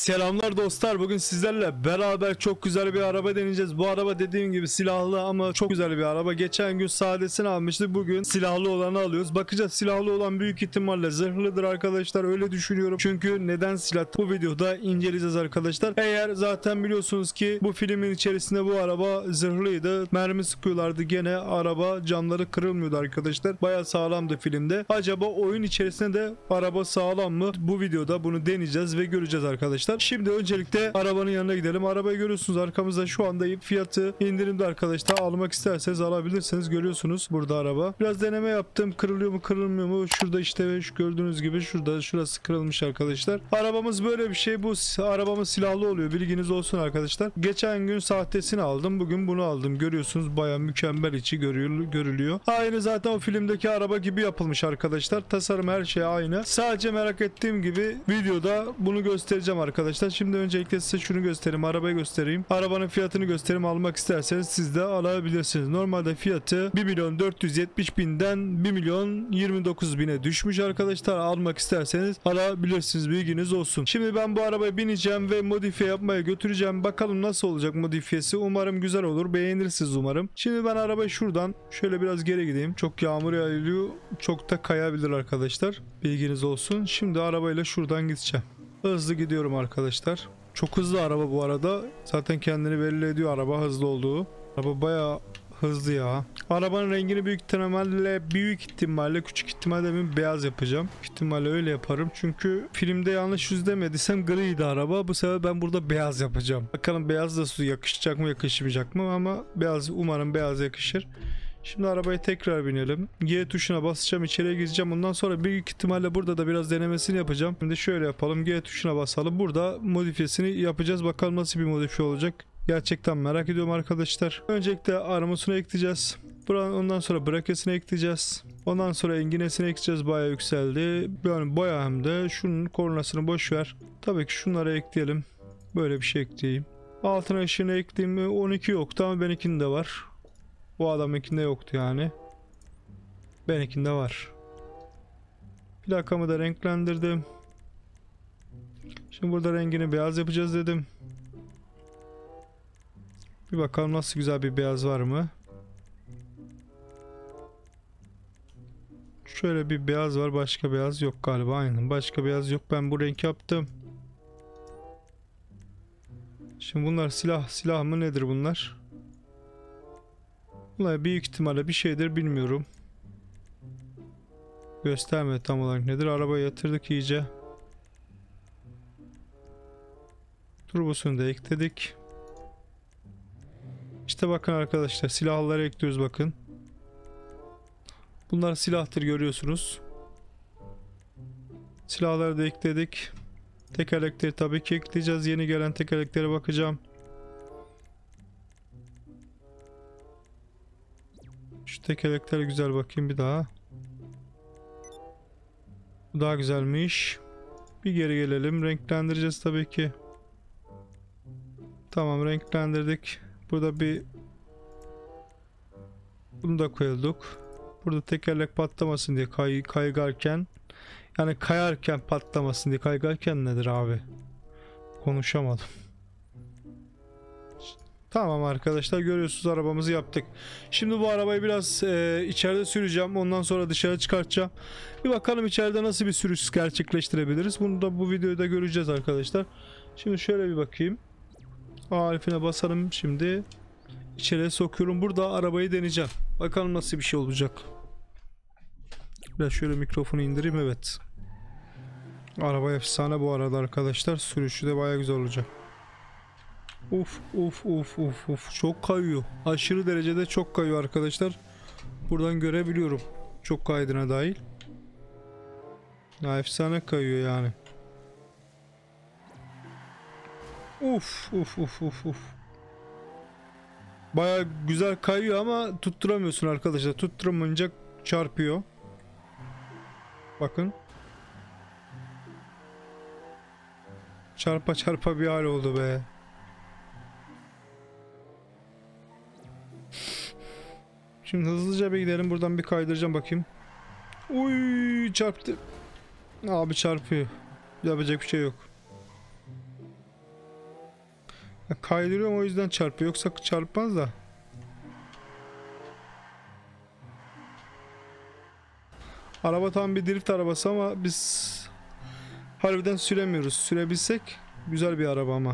Selamlar dostlar, bugün sizlerle beraber çok güzel bir araba deneyeceğiz. Bu araba dediğim gibi silahlı ama çok güzel bir araba. Geçen gün sadesini almıştık, bugün silahlı olanı alıyoruz. Bakacağız, silahlı olan büyük ihtimalle zırhlıdır arkadaşlar, öyle düşünüyorum. Çünkü neden silah, bu videoda inceleyeceğiz arkadaşlar. Eğer zaten biliyorsunuz ki bu filmin içerisinde bu araba zırhlıydı. Mermi sıkıyorlardı, gene araba camları kırılmıyordu arkadaşlar. Baya sağlamdı filmde. Acaba oyun içerisinde de araba sağlam mı? Bu videoda bunu deneyeceğiz ve göreceğiz arkadaşlar. Şimdi öncelikle arabanın yanına gidelim. Arabayı görüyorsunuz arkamızda, şu anda fiyatı indirimde arkadaşlar. Almak isterseniz alabilirsiniz. Görüyorsunuz burada araba. Biraz deneme yaptım. Kırılıyor mu kırılmıyor mu? Şurada işte şu gördüğünüz gibi şurası kırılmış arkadaşlar. Arabamız böyle bir şey. Bu arabamız silahlı oluyor. Bilginiz olsun arkadaşlar. Geçen gün sahtesini aldım. Bugün bunu aldım. Görüyorsunuz baya mükemmel, içi görülüyor. Aynı zaten o filmdeki araba gibi yapılmış arkadaşlar. Tasarım her şey aynı. Sadece merak ettiğim gibi videoda bunu göstereceğim arkadaşlar. Şimdi öncelikle size şunu göstereyim. Arabayı göstereyim. Arabanın fiyatını göstereyim. Almak isterseniz siz de alabilirsiniz. Normalde fiyatı 1.470.000'den 1.029.000'e düşmüş arkadaşlar. Almak isterseniz alabilirsiniz. Bilginiz olsun. Şimdi ben bu arabaya bineceğim ve modifiye yapmaya götüreceğim. Bakalım nasıl olacak modifiyesi. Umarım güzel olur. Beğenirsiniz umarım. Şimdi ben arabayı şuradan şöyle biraz geri gideyim. Çok yağmur yağıyor. Çok da kayabilir arkadaşlar. Bilginiz olsun. Şimdi arabayla şuradan gideceğim. Hızlı gidiyorum arkadaşlar. Çok hızlı araba bu arada. Zaten kendini belli ediyor araba hızlı olduğu. Araba bayağı hızlı ya. Arabanın rengini büyük ihtimalle küçük ihtimalle beyaz yapacağım. Büyük ihtimalle öyle yaparım. Çünkü filmde yanlış yüzlemediysem griydi araba. Bu sefer ben burada beyaz yapacağım. Bakalım beyaz da yakışacak mı yakışmayacak mı, ama beyaz, umarım beyaz yakışır. Şimdi arabaya tekrar binelim. G tuşuna basacağım, içeriye gireceğim. Ondan sonra büyük ihtimalle burada da biraz denemesini yapacağım. Şimdi şöyle yapalım. G tuşuna basalım. Burada modifiyesini yapacağız. Bakalım nasıl bir modifiye olacak. Gerçekten merak ediyorum arkadaşlar. Öncelikle armasını ekleyeceğiz. Ondan sonra brakesini ekleyeceğiz. Ondan sonra enginesini ekleyeceğiz. Bayağı yükseldi. Yani bayağı, hem de şunun kornasını boş ver. Tabii ki şunları ekleyelim. Böyle bir şey ekleyeyim. Altına ışığını ekleyeyim mi? 12 yoktu ama benimkinde var. Bu adamınkinde yoktu yani. Benimkinde var. Plakamı da renklendirdim. Şimdi burada rengini beyaz yapacağız dedim. Bir bakalım nasıl güzel bir beyaz var mı? Şöyle bir beyaz var, başka beyaz yok galiba. Aynen, başka beyaz yok. Ben bu renk yaptım. Şimdi bunlar silah mı nedir bunlar? Bunlar büyük ihtimalle bir şeydir, bilmiyorum. Gösterme tam olarak nedir. Arabaya yatırdık iyice. Turbosunu da ekledik. İşte bakın arkadaşlar, silahları ekliyoruz bakın. Bunlar silahtır, görüyorsunuz. Silahları da ekledik. Tekerlekleri tabii ki ekleyeceğiz. Yeni gelen tekerleklere bakacağım. Şu tekerleklere güzel bakayım bir daha. Bu daha güzelmiş. Bir geri gelelim. Renklendireceğiz tabii ki. Tamam, renklendirdik. Burada bir bunu da koyduk. Burada tekerlek patlamasın diye kaygarken, yani kayarken patlamasın diye. Kaygarken nedir abi? Konuşamadım. Tamam arkadaşlar, görüyorsunuz arabamızı yaptık. Şimdi bu arabayı biraz içeride süreceğim. Ondan sonra dışarı çıkartacağım. Bir bakalım içeride nasıl bir sürüş gerçekleştirebiliriz. Bunu da bu videoda göreceğiz arkadaşlar. Şimdi şöyle bir bakayım. A harfine basalım şimdi. İçeriye sokuyorum. Burada arabayı deneyeceğim. Bakalım nasıl bir şey olacak. Biraz şöyle mikrofonu indireyim, evet. Araba efsane bu arada arkadaşlar. Sürüşü de baya güzel olacak. Uf, çok kayıyor. Aşırı derecede çok kayıyor arkadaşlar. Buradan görebiliyorum. Çok kaydına dahil. Ya efsane kayıyor yani. Uf. Baya güzel kayıyor ama tutturamıyorsun arkadaşlar. Tutturamayınca çarpıyor. Bakın. Çarpa bir hal oldu be. Şimdi hızlıca bir gidelim. Buradan bir kaydıracağım bakayım. Uy, çarptı. Abi çarpıyor. Yapacak bir şey yok. Kaydırıyorum, o yüzden çarpıyor. Yoksa çarpmaz da. Araba tam bir drift arabası ama biz harbiden süremiyoruz. Sürebilsek güzel bir araba ama.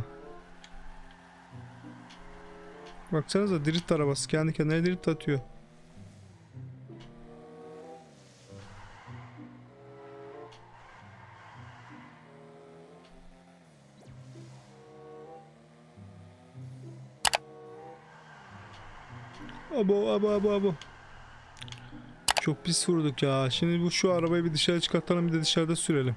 Baksanıza, drift arabası kendi kendine drift atıyor. Abo abo abo abo. Çok pis vurduk ya. Şimdi şu arabayı bir dışarı çıkartalım, bir de dışarıda sürelim.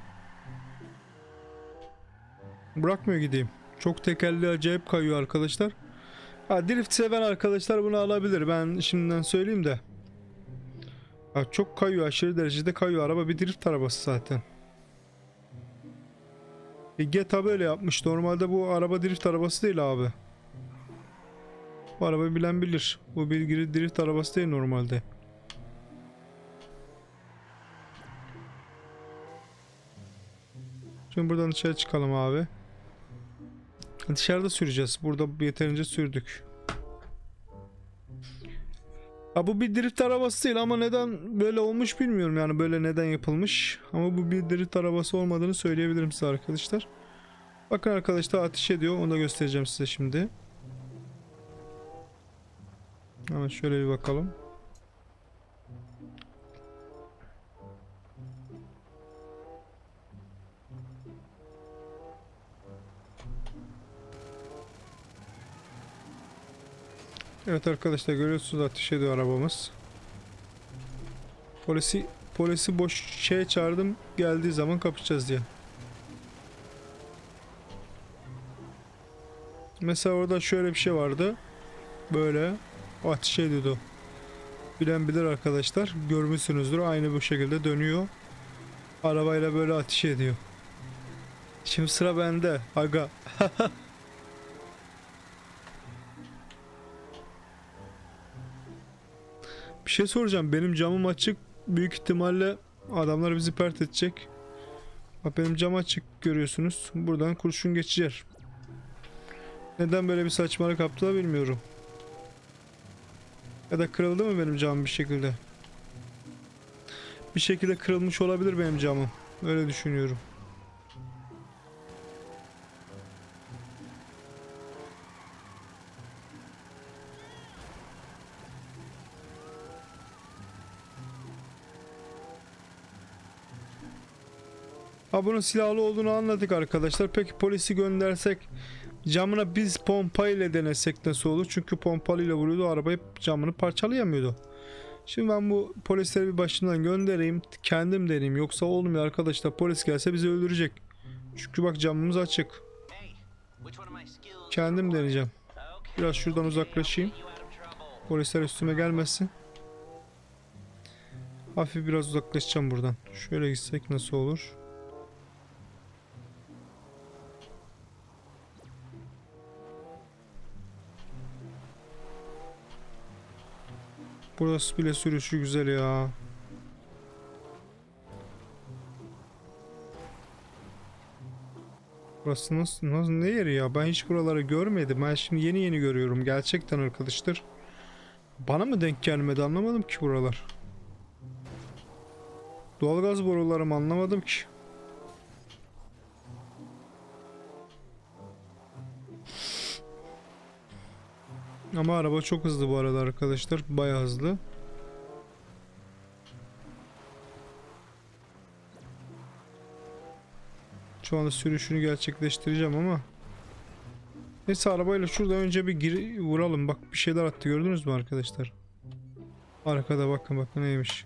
Bırakmıyor gideyim. Çok tekerli, acayip kayıyor arkadaşlar. Ha, drift seven arkadaşlar bunu alabilir. Ben şimdiden söyleyeyim de. Ha, çok kayıyor, aşırı derecede kayıyor. Araba bir drift arabası zaten. GTA böyle yapmış. Normalde bu araba drift arabası değil abi. Bu arabayı bilen bilir. Bu bir drift arabası değil normalde. Şimdi buradan dışarı çıkalım abi. Dışarıda süreceğiz. Burada yeterince sürdük. Ha, bu bir drift arabası değil ama neden böyle olmuş bilmiyorum, yani böyle neden yapılmış. Ama bu bir drift arabası olmadığını söyleyebilirim size arkadaşlar. Bakın arkadaşlar, ateş ediyor. Onu da göstereceğim size şimdi. Hemen şöyle bir bakalım. Evet arkadaşlar, görüyorsunuz ateş ediyor arabamız. Polisi boş şeye çağırdım, geldiği zaman kapışacağız diye. Mesela orada şöyle bir şey vardı. Böyle ateş ediyordu. Bilen bilir arkadaşlar. Görmüşsünüzdür. Aynı bu şekilde dönüyor. Arabayla böyle ateş ediyor. Şimdi sıra bende. Aga. Bir şey soracağım. Benim camım açık. Büyük ihtimalle adamlar bizi pert edecek. Bak, benim cam açık görüyorsunuz. Buradan kurşun geçecek. Neden böyle bir saçmalık yaptılar bilmiyorum. Ya da kırıldı mı benim camım bir şekilde? Bir şekilde kırılmış olabilir benim camım. Öyle düşünüyorum. Ha, bunun silahlı olduğunu anladık arkadaşlar. Peki polisi göndersek, camına biz pompa ile denesek nasıl olur? Çünkü pompalıyla vuruyordu, arabayı camını parçalayamıyordu. Şimdi ben bu polisleri bir başından göndereyim, kendim deneyeyim. Yoksa olmuyor arkadaşlar, polis gelse bizi öldürecek. Çünkü bak, camımız açık. Kendim deneyeceğim. Biraz şuradan uzaklaşayım. Polisler üstüme gelmesin. Hafif biraz uzaklaşacağım buradan. Şöyle gitsek nasıl olur? Burası bile sürüşü güzel ya. Burası nasıl ne yeri ya? Ben hiç buraları görmedim. Ben şimdi yeni görüyorum. Gerçekten arkadaşlar. Bana mı denk gelmedi, anlamadım ki buralar. Doğalgaz boruları mı, anlamadım ki. Ama araba çok hızlı bu arada arkadaşlar. Bayağı hızlı. Şu anda sürüşünü gerçekleştireceğim ama. Neyse, arabayla şurada önce bir vuralım. Bak, bir şeyler attı, gördünüz mü arkadaşlar? Arkada bakın neymiş.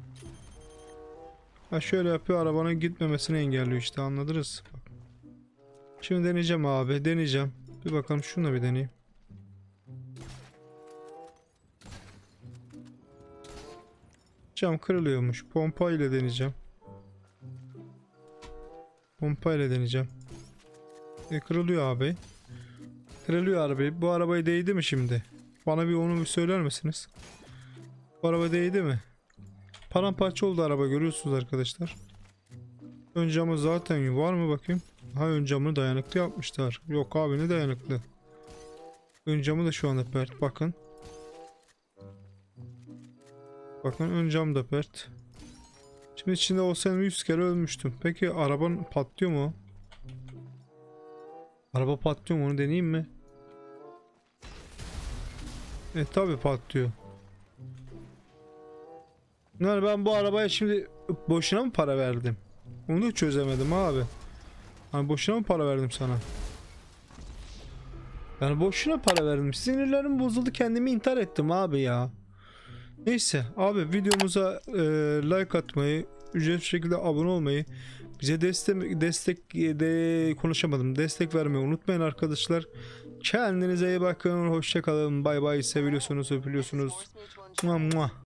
Ha, şöyle yapıyor, arabanın gitmemesini engelliyor işte, anladınız. Bak. Şimdi deneyeceğim abi, deneyeceğim. Bir bakalım, şunu bir deneyeyim. Cam kırılıyormuş. Pompa ile deneyeceğim. Pompa ile deneyeceğim. Kırılıyor abi. Kırılıyor abi. Bu arabayı değdi mi şimdi? Bana onu bir söyler misiniz? Bu araba değdi mi? Paramparça oldu araba, görüyorsunuz arkadaşlar. Ön camı zaten var mı bakayım? Ha, ön camını dayanıklı yapmışlar. Yok abi, ne dayanıklı? Ön camı da şu anda pert. Bakın. Bakın ön cam da pert. Şimdi içinde olsaydım 100 kere ölmüştüm. Peki araban patlıyor mu? Araba patlıyor mu, onu deneyeyim mi? Tabi patlıyor. Yani ben bu arabaya şimdi boşuna mı para verdim? Onu da çözemedim abi. Hani boşuna mı para verdim sana? Yani boşuna para verdim. Sinirlerim bozuldu, kendimi intihar ettim abi ya. Neyse abi, videomuza like atmayı, ücretsiz şekilde abone olmayı, bize destek vermeyi unutmayın arkadaşlar. Kendinize iyi bakın, hoşça kalın, bay bay, seviliyorsunuz, öpülüyorsunuz. Muah muah.